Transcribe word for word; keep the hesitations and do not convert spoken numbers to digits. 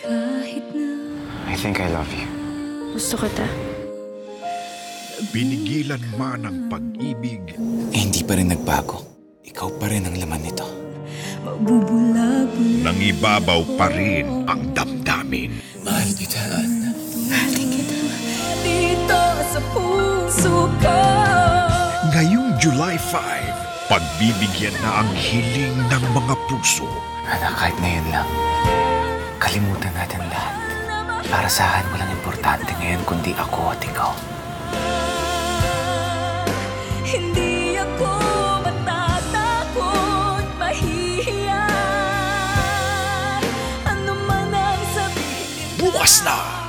Kahit na I think I love you. gusto kita. Pinigilan man ang pag-ibig, Eh, hindi pa rin nagbago. Ikaw pa rin ang laman nito. Mabubulag-bulag nangibabaw pa rin ang damdamin. Mahal kita, Anna. mahal din kita. Dito sa puso ko. Ngayong July fifth, pagbibigyan na ang hiling ng mga puso. Ana, kahit ngayon lang, kalimutan natin lahat. Para sa akin, walang importante ngayon kundi ako at ikaw. Hindi ako matatakot, mahihiya. Ano man ang sabihin. Bukas na!